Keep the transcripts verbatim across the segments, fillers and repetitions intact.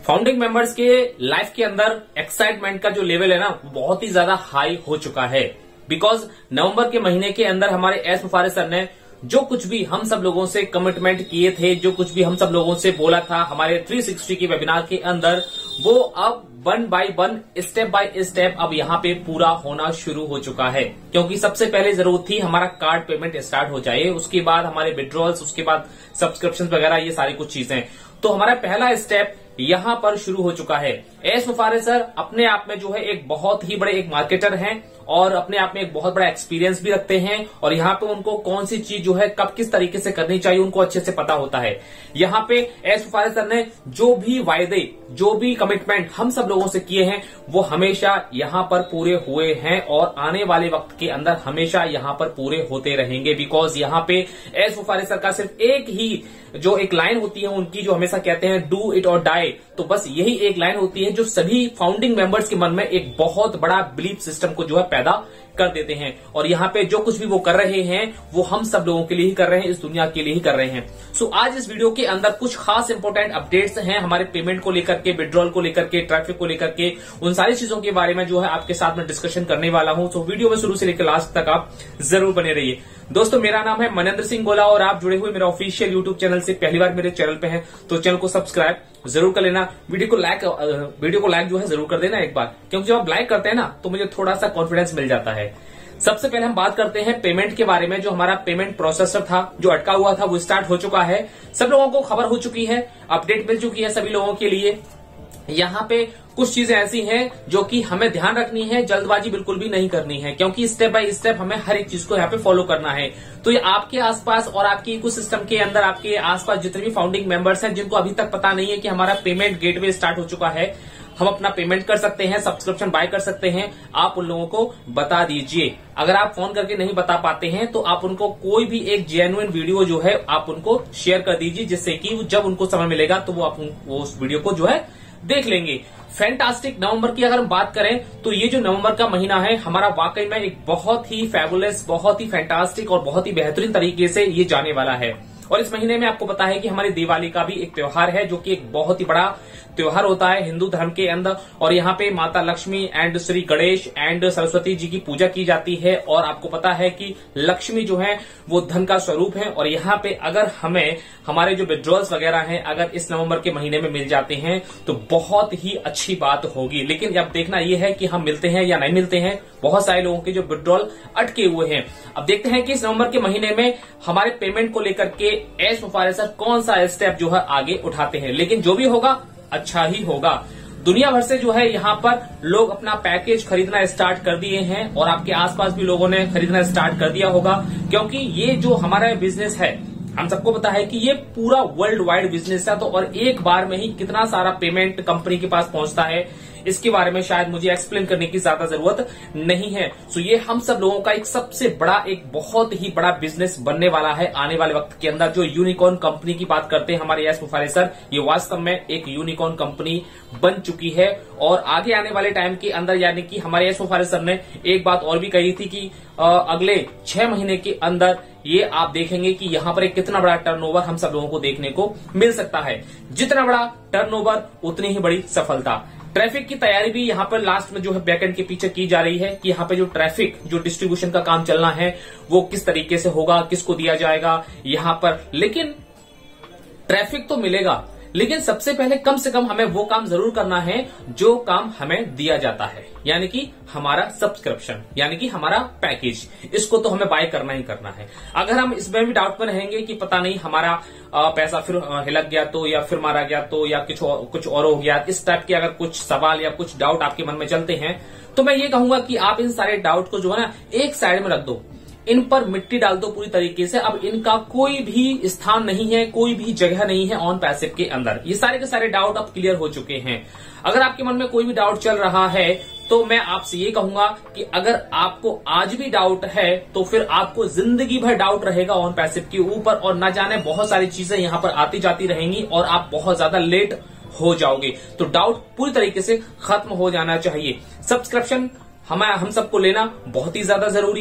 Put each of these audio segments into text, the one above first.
Founding members के life के अंदर एक्साइटमेंट का जो लेवल है ना बहुत ही ज्यादा हाई हो चुका है। बिकॉज नवंबर के महीने के अंदर हमारे एस मुफारिस सर ने जो कुछ भी हम सब लोगों से कमिटमेंट किए थे, जो कुछ भी हम सब लोगों से बोला था हमारे तीन सौ साठ के वेबिनार के अंदर, वो अब one by one step by step अब यहाँ पे पूरा होना शुरू हो चुका है। क्योंकि सबसे पहले जरूरत थी हमारा कार्ड पेमेंट स्टार्ट हो जाए, उसके बाद हमारे विड्रॉल्स, उसके बाद सब्सक्रिप्शन वगैरह, ये सारी कुछ चीजें। तो हमारा पहला स्टेप यहां पर शुरू हो चुका है। एस मुफारिस सर अपने आप में जो है एक बहुत ही बड़े एक मार्केटर हैं और अपने आप में एक बहुत बड़ा एक्सपीरियंस भी रखते हैं, और यहाँ पे उनको कौन सी चीज जो है कब किस तरीके से करनी चाहिए उनको अच्छे से पता होता है। यहाँ पे एस मुफारिस सर ने जो भी वायदे, जो भी कमिटमेंट हम सब लोगों से किए हैं वो हमेशा यहाँ पर पूरे हुए हैं और आने वाले वक्त के अंदर हमेशा यहाँ पर पूरे होते रहेंगे। बिकॉज यहाँ पे एस मुफारिस सर का सिर्फ एक ही जो एक लाइन होती है उनकी, जो हमेशा कहते हैं डू इट और डाई, तो बस यही एक लाइन होती है जो सभी फाउंडिंग मेंबर्स के मन में एक बहुत बड़ा बिलीफ सिस्टम को जो है पैदा कर देते हैं। और यहाँ पे जो कुछ भी वो कर रहे हैं वो हम सब लोगों के लिए ही कर रहे हैं, इस दुनिया के लिए ही कर रहे हैं। सो so, आज इस वीडियो के अंदर कुछ खास इंपोर्टेंट अपडेट्स हैं हमारे पेमेंट को लेकर के, विड्रॉल को लेकर के, ट्रैफिक को लेकर के, उन सारी चीजों के बारे में जो है आपके साथ में डिस्कशन करने वाला हूं। तो वीडियो में शुरू से लेकर लास्ट तक आप जरूर बने रहिए। दोस्तों, मेरा नाम है मनेंद्र सिंह गोला और आप जुड़े हुए मेरे ऑफिशियल यूट्यूब चैनल से पहली बार मेरे चैनल पे हैं तो चैनल को सब्सक्राइब जरूर कर लेना। वीडियो को लाइक वीडियो को लाइक जो है जरूर कर देना एक बार, क्योंकि जब आप लाइक करते हैं ना तो मुझे थोड़ा सा कॉन्फिडेंस मिल जाता है। सबसे पहले हम बात करते हैं पेमेंट के बारे में। जो हमारा पेमेंट प्रोसेसर था, जो अटका हुआ था, वो स्टार्ट हो चुका है। सब लोगों को खबर हो चुकी है, अपडेट मिल चुकी है सभी लोगों के लिए। यहाँ पे कुछ चीजें ऐसी हैं जो कि हमें ध्यान रखनी है, जल्दबाजी बिल्कुल भी नहीं करनी है, क्योंकि स्टेप बाय स्टेप हमें हर एक चीज को यहाँ पे फॉलो करना है। तो ये आपके आसपास और आपके इकोसिस्टम के अंदर आपके आसपास जितने भी फाउंडिंग मेंबर्स हैं जिनको अभी तक पता नहीं है कि हमारा पेमेंट गेटवे स्टार्ट हो चुका है, हम अपना पेमेंट कर सकते हैं, सब्सक्रिप्शन बाय कर सकते हैं, आप उन लोगों को बता दीजिए। अगर आप फोन करके नहीं बता पाते हैं तो आप उनको कोई भी एक जेन्युइन वीडियो जो है आप उनको शेयर कर दीजिए, जिससे कि जब उनको समय मिलेगा तो वो आप वो उस वीडियो को जो है देख लेंगे। फैंटास्टिक नवंबर की अगर हम बात करें तो ये जो नवंबर का महीना है हमारा वाकई में एक बहुत ही फैबुलस, बहुत ही फैंटास्टिक और बहुत ही बेहतरीन तरीके से ये जाने वाला है। और इस महीने में आपको पता है कि हमारी दिवाली का भी एक त्योहार है, जो कि एक बहुत ही बड़ा त्योहार होता है हिंदू धर्म के अंदर। और यहाँ पे माता लक्ष्मी एंड श्री गणेश एंड सरस्वती जी की पूजा की जाती है। और आपको पता है कि लक्ष्मी जो है वो धन का स्वरूप है। और यहाँ पे अगर हमें हमारे जो विड्रॉल्स वगैरह हैं अगर इस नवंबर के महीने में मिल जाते हैं तो बहुत ही अच्छी बात होगी। लेकिन अब देखना यह है कि हम मिलते हैं या नहीं मिलते हैं। बहुत सारे लोगों के जो विड्रॉल अटके हुए हैं। अब देखते हैं कि इस नवंबर के महीने में हमारे पेमेंट को लेकर के एस मुफारिस सर कौन सा स्टेप जो है आगे उठाते हैं। लेकिन जो भी होगा अच्छा ही होगा। दुनिया भर से जो है यहाँ पर लोग अपना पैकेज खरीदना स्टार्ट कर दिए हैं और आपके आसपास भी लोगों ने खरीदना स्टार्ट कर दिया होगा, क्योंकि ये जो हमारा बिजनेस है हम सबको पता है कि ये पूरा वर्ल्ड वाइड बिजनेस है। तो और एक बार में ही कितना सारा पेमेंट कंपनी के पास पहुंचता है इसके बारे में शायद मुझे एक्सप्लेन करने की ज्यादा जरूरत नहीं है। सो ये हम सब लोगों का एक सबसे बड़ा, एक बहुत ही बड़ा बिजनेस बनने वाला है आने वाले वक्त के अंदर। जो यूनिकॉर्न कंपनी की बात करते हैं हमारे एस मुफारिस सर, ये वास्तव में एक यूनिकॉर्न कंपनी बन चुकी है। और आगे आने वाले टाइम के अंदर यानी कि हमारे एस मुफारिस सर ने एक बात और भी कही थी कि आ, अगले छह महीने के अंदर ये आप देखेंगे कि यहाँ पर एक कितना बड़ा टर्नओवर हम सब लोगों को देखने को मिल सकता है। जितना बड़ा टर्नओवर उतनी ही बड़ी सफलता। ट्रैफिक की तैयारी भी यहाँ पर लास्ट में जो है बैकएंड के पीछे की जा रही है कि यहाँ पे जो ट्रैफिक, जो डिस्ट्रीब्यूशन का काम चलना है वो किस तरीके से होगा, किसको दिया जाएगा यहाँ पर। लेकिन ट्रैफिक तो मिलेगा, लेकिन सबसे पहले कम से कम हमें वो काम जरूर करना है जो काम हमें दिया जाता है, यानी कि हमारा सब्सक्रिप्शन, यानी कि हमारा पैकेज। इसको तो हमें बाय करना ही करना है। अगर हम इसमें भी डाउट में रहेंगे कि पता नहीं हमारा पैसा फिर हिलक गया तो, या फिर मारा गया तो, या कुछ और, कुछ और हो गया, इस टाइप के अगर कुछ सवाल या कुछ डाउट आपके मन में चलते हैं तो मैं ये कहूंगा कि आप इन सारे डाउट को जो है ना एक साइड में रख दो, इन पर मिट्टी डाल दो पूरी तरीके से। अब इनका कोई भी स्थान नहीं है, कोई भी जगह नहीं है ऑन पैसिव के अंदर। ये सारे के सारे डाउट अब क्लियर हो चुके हैं। अगर आपके मन में कोई भी डाउट चल रहा है तो मैं आपसे ये कहूंगा कि अगर आपको आज भी डाउट है तो फिर आपको जिंदगी भर डाउट रहेगा ऑन पैसिव के ऊपर, और न जाने बहुत सारी चीजें यहाँ पर आती जाती रहेंगी और आप बहुत ज्यादा लेट हो जाओगे। तो डाउट पूरी तरीके से खत्म हो जाना चाहिए। सब्सक्रिप्शन हमें हम सबको लेना बहुत ही ज्यादा जरूरी है।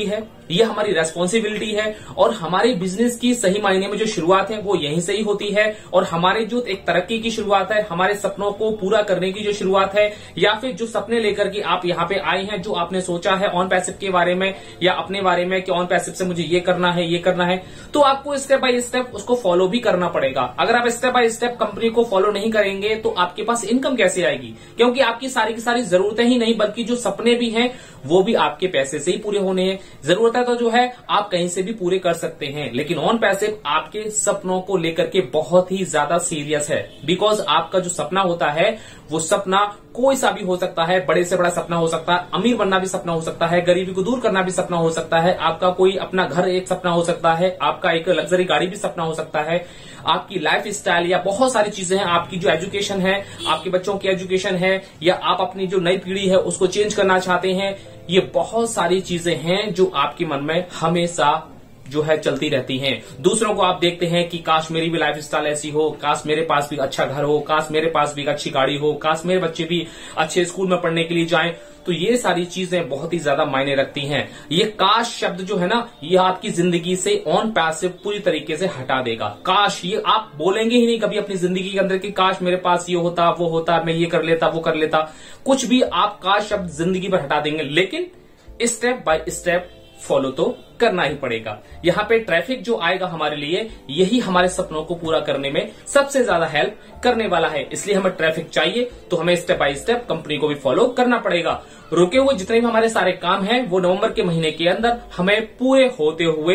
ये हमारी रेस्पॉन्सिबिलिटी है और हमारी बिजनेस की सही मायने में जो शुरुआत है वो यहीं से ही होती है। और हमारे जो एक तरक्की की शुरुआत है, हमारे सपनों को पूरा करने की जो शुरुआत है, या फिर जो सपने लेकर के आप यहाँ पे आए हैं, जो आपने सोचा है ऑन पैसिव के बारे में या अपने बारे में कि ऑन पैसिव से मुझे ये करना है, ये करना है, तो आपको स्टेप बाय स्टेप उसको फॉलो भी करना पड़ेगा। अगर आप स्टेप बाय स्टेप कंपनी को फॉलो नहीं करेंगे तो आपके पास इनकम कैसे आएगी? क्योंकि आपकी सारी की सारी जरूरतें ही नहीं बल्कि जो सपने भी हैं वो भी आपके पैसे से ही पूरे होने हैं। जरूरतें तो जो है आप कहीं से भी पूरे कर सकते हैं, लेकिन ऑन पैसिव आपके सपनों को लेकर के बहुत ही ज्यादा सीरियस है। बिकॉज आपका जो सपना होता है वो सपना कोई सा भी हो सकता है, बड़े से बड़ा सपना हो सकता है, अमीर बनना भी सपना हो सकता है, गरीबी को दूर करना भी सपना हो सकता है, आपका कोई अपना घर एक सपना हो सकता है, आपका एक लग्जरी गाड़ी भी सपना हो सकता है, आपकी लाइफ स्टाइल या बहुत सारी चीजें हैं, आपकी जो एजुकेशन है, आपके बच्चों की एजुकेशन है, या आप अपनी जो नई पीढ़ी है उसको चेंज करना चाहते हैं। ये बहुत सारी चीजें हैं जो आपके मन में हमेशा जो है चलती रहती हैं। दूसरों को आप देखते हैं कि काश मेरी भी लाइफ स्टाइल ऐसी हो, काश मेरे पास भी अच्छा घर हो, काश मेरे पास भी अच्छी गाड़ी हो, काश मेरे बच्चे भी अच्छे स्कूल में पढ़ने के लिए जाएं। तो ये सारी चीजें बहुत ही ज्यादा मायने रखती हैं। ये काश शब्द जो है ना, ये आपकी जिंदगी से ऑन पैसिव पूरी तरीके से हटा देगा। काश ये आप बोलेंगे ही नहीं कभी अपनी जिंदगी के अंदर कि काश मेरे पास ये होता, वो होता, मैं ये कर लेता, वो कर लेता। कुछ भी आप काश शब्द जिंदगी पर हटा देंगे, लेकिन स्टेप बाय स्टेप फॉलो तो करना ही पड़ेगा। यहाँ पे ट्रैफिक जो आएगा हमारे लिए, यही हमारे सपनों को पूरा करने में सबसे ज्यादा हेल्प करने वाला है। इसलिए हमें ट्रैफिक चाहिए तो हमें स्टेप बाय स्टेप कंपनी को भी फॉलो करना पड़ेगा। रुके हुए जितने भी हमारे सारे काम हैं वो नवंबर के महीने के अंदर हमें पूरे होते हुए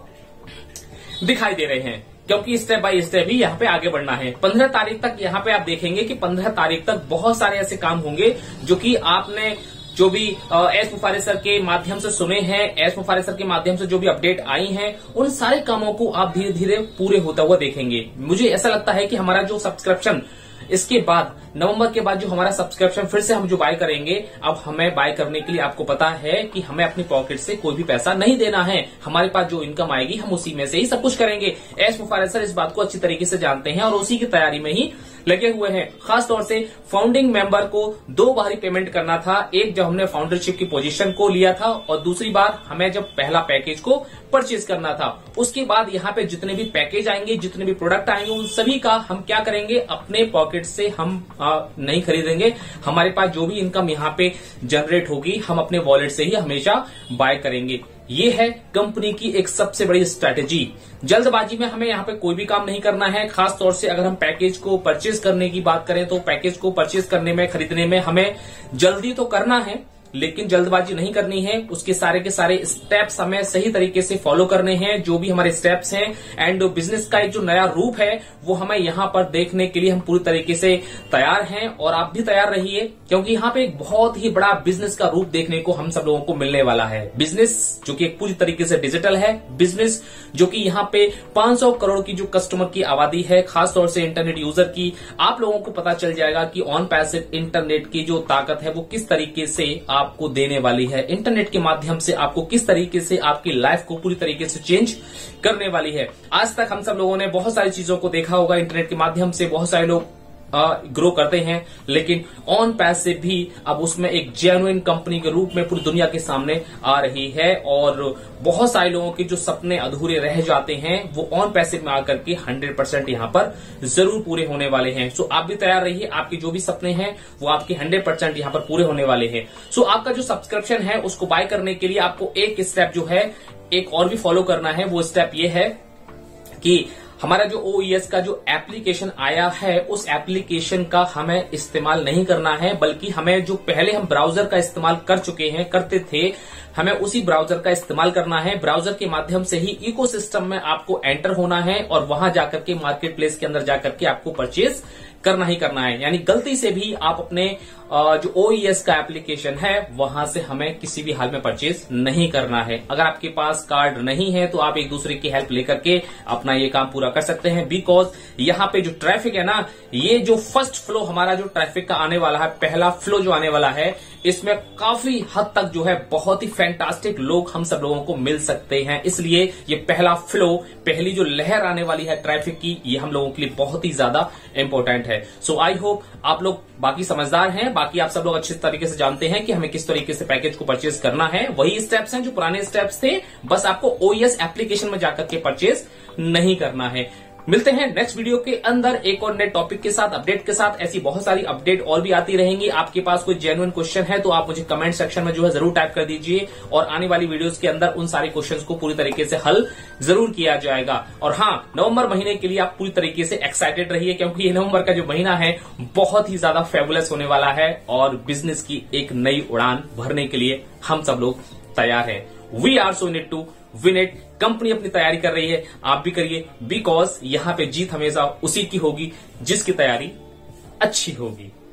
दिखाई दे रहे हैं, क्योंकि स्टेप बाय स्टेप ही यहाँ पे आगे बढ़ना है। पंद्रह तारीख तक यहाँ पे आप देखेंगे कि पंद्रह तारीख तक बहुत सारे ऐसे काम होंगे जो कि आपने जो भी एस मुफारिस सर के माध्यम से सुने हैं, एस मुफारिस सर के माध्यम से जो भी अपडेट आई हैं, उन सारे कामों को आप धीरे धीरे पूरे होता हुआ देखेंगे। मुझे ऐसा लगता है कि हमारा जो सब्सक्रिप्शन इसके बाद नवंबर के बाद जो हमारा सब्सक्रिप्शन फिर से हम जो बाय करेंगे, अब हमें बाय करने के लिए आपको पता है कि हमें अपनी पॉकेट से कोई भी पैसा नहीं देना है। हमारे पास जो इनकम आएगी हम उसी में से ही सब कुछ करेंगे। एस मुफारिस सर इस बात को अच्छी तरीके से जानते हैं और उसी की तैयारी में ही लगे हुए हैं। खास तौर से फाउंडिंग मेंबर को दो बार ही पेमेंट करना था, एक जब हमने फाउंडरशिप की पोजीशन को लिया था और दूसरी बार हमें जब पहला पैकेज को परचेज करना था। उसके बाद यहाँ पे जितने भी पैकेज आएंगे, जितने भी प्रोडक्ट आएंगे, उन सभी का हम क्या करेंगे, अपने पॉकेट से हम आ, नहीं खरीदेंगे। हमारे पास जो भी इनकम यहाँ पे जनरेट होगी हम अपने वॉलेट से ही हमेशा बाय करेंगे। ये है कंपनी की एक सबसे बड़ी स्ट्रैटेजी। जल्दबाजी में हमें यहाँ पे कोई भी काम नहीं करना है। खास तौर से अगर हम पैकेज को परचेज करने की बात करें तो पैकेज को परचेज करने में, खरीदने में हमें जल्दी तो करना है, लेकिन जल्दबाजी नहीं करनी है। उसके सारे के सारे स्टेप्स हमें सही तरीके से फॉलो करने हैं, जो भी हमारे स्टेप्स हैं। एंड बिजनेस का एक जो नया रूप है वो हमें यहाँ पर देखने के लिए हम पूरी तरीके से तैयार हैं, और आप भी तैयार रहिए, क्योंकि यहाँ पे एक बहुत ही बड़ा बिजनेस का रूप देखने को हम सब लोगों को मिलने वाला है। बिजनेस जो कि एक पूरी तरीके से डिजिटल है, बिजनेस जो कि यहाँ पे पांच सौ करोड़ की जो कस्टमर की आबादी है, खासतौर से इंटरनेट यूजर की, आप लोगों को पता चल जाएगा कि ऑन पैसिव इंटरनेट की जो ताकत है वो किस तरीके से आपको देने वाली है। इंटरनेट के माध्यम से आपको किस तरीके से आपकी लाइफ को पूरी तरीके से चेंज करने वाली है। आज तक हम सब लोगों ने बहुत सारी चीजों को देखा होगा, इंटरनेट के माध्यम से बहुत सारे लोग ग्रो करते हैं, लेकिन ऑन पैसिव भी अब उसमें एक जेन्युइन कंपनी के रूप में पूरी दुनिया के सामने आ रही है, और बहुत सारे लोगों के जो सपने अधूरे रह जाते हैं वो ऑन पैसिव में आकर के हंड्रेड परसेंट यहाँ पर जरूर पूरे होने वाले हैं। सो आप भी तैयार रहिए, आपके जो भी सपने हैं वो आपके हंड्रेड परसेंट यहाँ पर पूरे होने वाले हैं। सो आपका जो सब्सक्रिप्शन है उसको बाय करने के लिए आपको एक स्टेप जो है एक और भी फॉलो करना है। वो स्टेप ये है कि हमारा जो ओईएस का जो एप्लीकेशन आया है उस एप्लीकेशन का हमें इस्तेमाल नहीं करना है, बल्कि हमें जो पहले हम ब्राउजर का इस्तेमाल कर चुके हैं, करते थे, हमें उसी ब्राउजर का इस्तेमाल करना है। ब्राउजर के माध्यम से ही इकोसिस्टम में आपको एंटर होना है और वहां जाकर के मार्केट प्लेस के अंदर जाकर के आपको परचेज करना ही करना है। यानी गलती से भी आप अपने जो ओईएस का एप्लीकेशन है वहां से हमें किसी भी हाल में परचेज नहीं करना है। अगर आपके पास कार्ड नहीं है तो आप एक दूसरे की हेल्प लेकर के अपना ये काम पूरा कर सकते हैं, बिकॉज यहाँ पे जो ट्रैफिक है ना, ये जो फर्स्ट फ्लो हमारा जो ट्रैफिक का आने वाला है, पहला फ्लो जो आने वाला है, इसमें काफी हद तक जो है बहुत ही फैंटास्टिक लोग हम सब लोगों को मिल सकते हैं। इसलिए ये पहला फ्लो, पहली जो लहर आने वाली है ट्रैफिक की, ये हम लोगों के लिए बहुत ही ज्यादा इंपॉर्टेंट है। है। सो आई होप आप लोग बाकी समझदार हैं, बाकी आप सब लोग अच्छे तरीके से जानते हैं कि हमें किस तरीके से पैकेज को परचेज करना है। वही स्टेप्स हैं जो पुराने स्टेप्स थे, बस आपको ओएस एप्लीकेशन में जाकर के परचेज नहीं करना है। मिलते हैं नेक्स्ट वीडियो के अंदर एक और नए टॉपिक के साथ, अपडेट के साथ। ऐसी बहुत सारी अपडेट और भी आती रहेंगी। आपके पास कोई जेन्युइन क्वेश्चन है तो आप मुझे कमेंट सेक्शन में जो है जरूर टाइप कर दीजिए, और आने वाली वीडियोस के अंदर उन सारे क्वेश्चंस को पूरी तरीके से हल जरूर किया जाएगा। और हाँ, नवंबर महीने के लिए आप पूरी तरीके से एक्साइटेड रहिए, क्योंकि ये नवंबर का जो महीना है बहुत ही ज्यादा फेबुलस होने वाला है, और बिजनेस की एक नई उड़ान भरने के लिए हम सब लोग तैयार हैं। We are so need to win it. Company अपनी तैयारी कर रही है, आप भी करिए, बिकॉज यहां पे जीत हमेशा उसी की होगी जिसकी तैयारी अच्छी होगी।